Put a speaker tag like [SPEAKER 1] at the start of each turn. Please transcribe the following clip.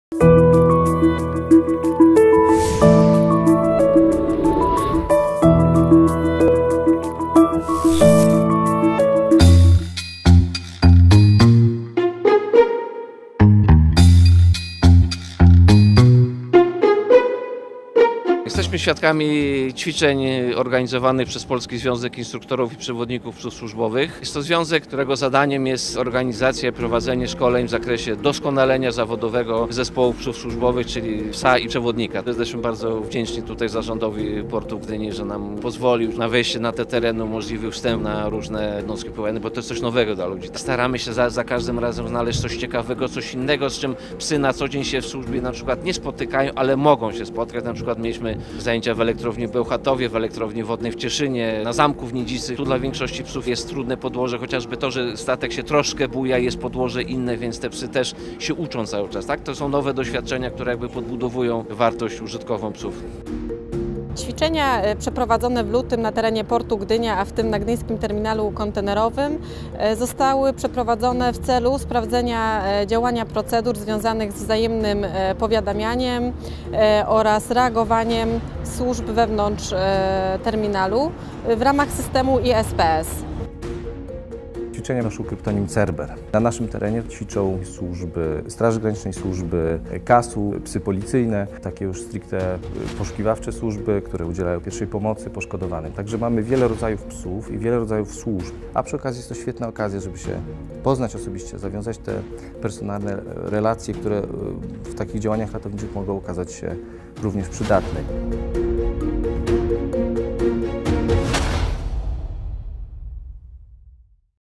[SPEAKER 1] Jesteśmy świadkami ćwiczeń organizowanych przez Polski Związek Instruktorów i Przewodników Psów Służbowych. Jest to związek, którego zadaniem jest organizacja i prowadzenie szkoleń w zakresie doskonalenia zawodowego zespołów psów służbowych, czyli psa i przewodnika. Jesteśmy bardzo wdzięczni tutaj zarządowi Portu w Gdyni, że nam pozwolił na wejście na te tereny, umożliwił wstęp na różne jednostki pływalne, bo to jest coś nowego dla ludzi. Staramy się za każdym razem znaleźć coś ciekawego, coś innego, z czym psy na co dzień się w służbie na przykład nie spotykają, ale mogą się spotkać. Na przykład mieliśmy zajęcia w elektrowni w Bełchatowie, w elektrowni wodnej w Cieszynie, na zamku w Nidzicy. Tu dla większości psów jest trudne podłoże, chociażby to, że statek się troszkę buja, jest podłoże inne, więc te psy też się uczą cały czas. Tak? To są nowe doświadczenia, które jakby podbudowują wartość użytkową psów.
[SPEAKER 2] Ćwiczenia przeprowadzone w lutym na terenie Portu Gdynia, a w tym na Gdyńskim Terminalu Kontenerowym, zostały przeprowadzone w celu sprawdzenia działania procedur związanych z wzajemnym powiadamianiem oraz reagowaniem służb wewnątrz terminalu w ramach systemu ISPS.
[SPEAKER 3] Ćwiczenia noszą kryptonim Cerber. Na naszym terenie ćwiczą służby Straży Granicznej, służby KAS-u, psy policyjne, takie już stricte poszukiwawcze służby, które udzielają pierwszej pomocy poszkodowanym. Także mamy wiele rodzajów psów i wiele rodzajów służb, a przy okazji jest to świetna okazja, żeby się poznać osobiście, zawiązać te personalne relacje, które w takich działaniach ratowniczych mogą okazać się również przydatne.